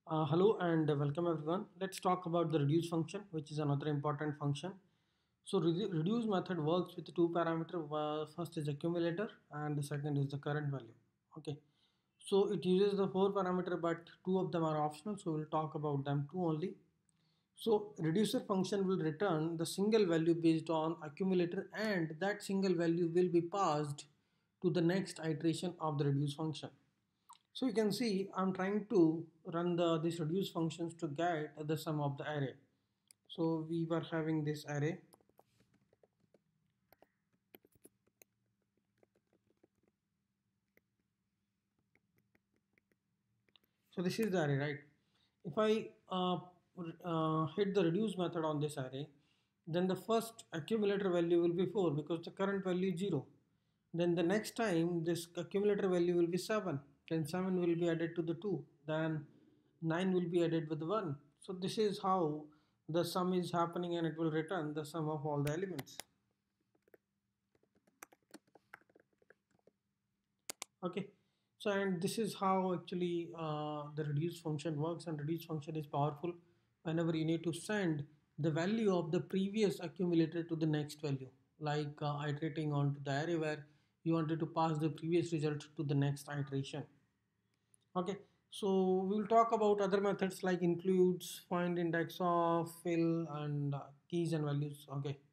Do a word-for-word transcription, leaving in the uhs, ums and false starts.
Uh, hello and welcome everyone. Let's talk about the reduce function, which is another important function. So redu- reduce method works with two parameter. Uh, first is accumulator and the second is the current value. Okay. So it uses the four parameter, but two of them are optional. So we'll talk about them two only. So reducer function will return the single value based on accumulator, and that single value will be passed to the next iteration of the reduce function. So you can see I'm trying to run the this reduce functions to get the sum of the array. So we were having this array. So this is the array, right? If I uh, uh, hit the reduce method on this array, then the first accumulator value will be four because the current value is zero. Then the next time this accumulator value will be seven. Then seven will be added to the two. Then nine will be added with one. So this is how the sum is happening, and it will return the sum of all the elements. Okay, so and this is how actually uh, the reduce function works, and reduce function is powerful whenever you need to send the value of the previous accumulator to the next value, like uh, iterating onto the array where you wanted to pass the previous result to the next iteration. Okay, so we'll talk about other methods like includes, find index of, fill, and uh, keys and values. Okay,